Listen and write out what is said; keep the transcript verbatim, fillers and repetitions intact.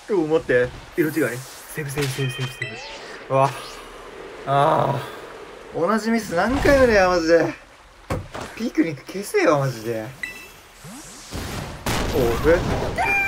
おお、待って。色違い。セーブセーブセーブセーブセーブ。うわ。ああ。同じミス何回目だよ、マジで。ピクニック消せよ、マジで。オフ。